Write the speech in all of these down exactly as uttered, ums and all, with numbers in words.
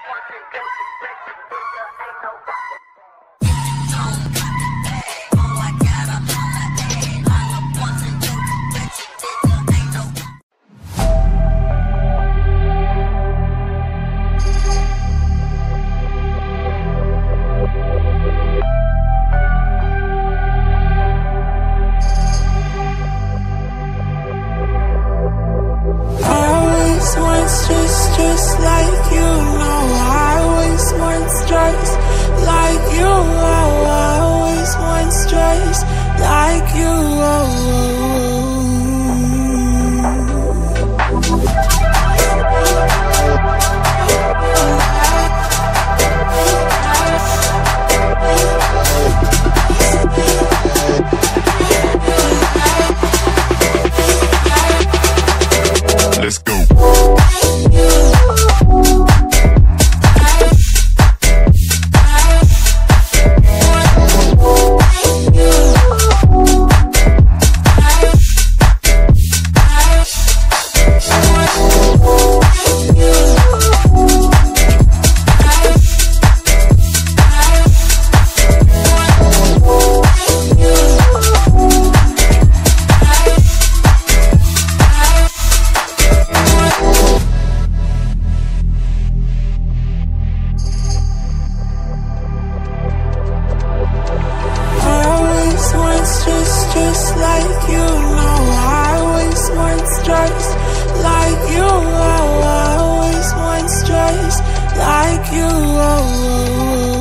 Just like you, no, I always want stress like you, oh, I always want stress like you, oh. Let's go. Just like you, no, I always want stress like you, oh, I always want stress like you, oh.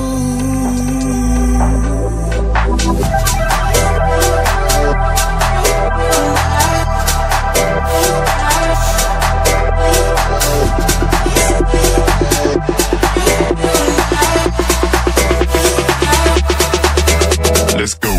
Let's go.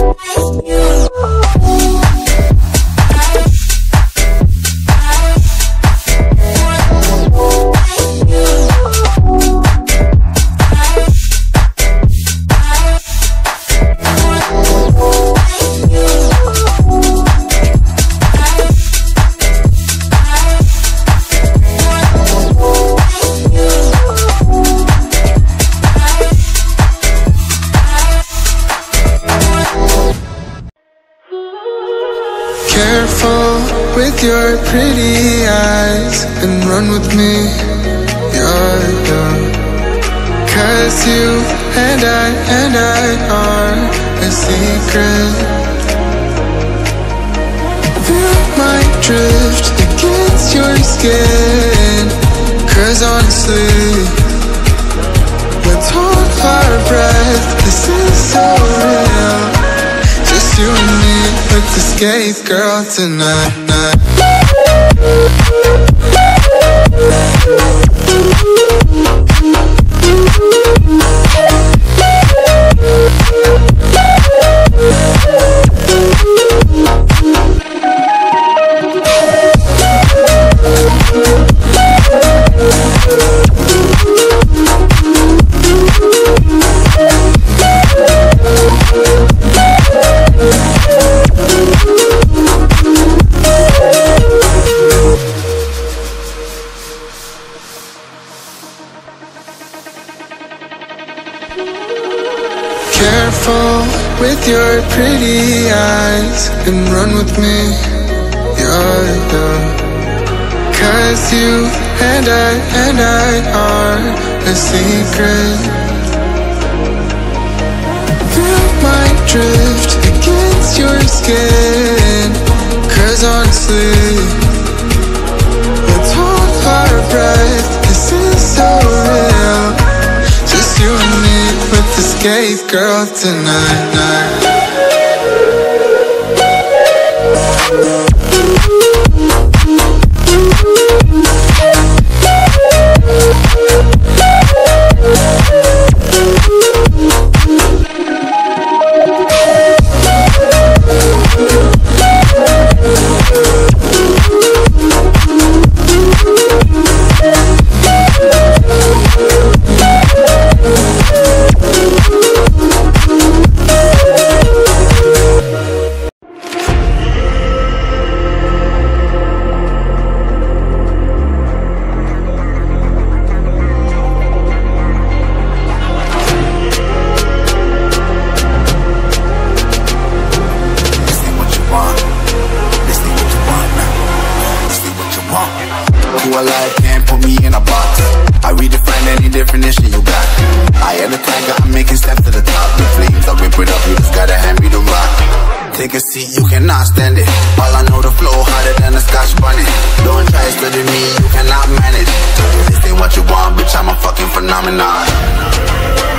Careful with your pretty eyes and run with me, you're young. Cause you and I and I are a secret. Feel my drift against your skin. Cause honestly, let's hold our breath, this is so real. Just you and me, let's escape, girl, tonight. Careful with your pretty eyes and run with me, you're young. Cause you and I and I are a secret. Feel my drift against your skin. Cause honestly, let's hold our breath, this is so real. Just you and me, let's escape, girl, tonight. alive, can't put me in a box. I redefine any definition you got. I am the tiger, I'm making steps to the top. The flames, I rip it up, you just gotta hand me the rock. Take a seat, you cannot stand it. All I know, the flow harder than a Scotch bunny. Don't try studying me, you cannot manage. This ain't what you want, bitch, I'm a fucking phenomenon.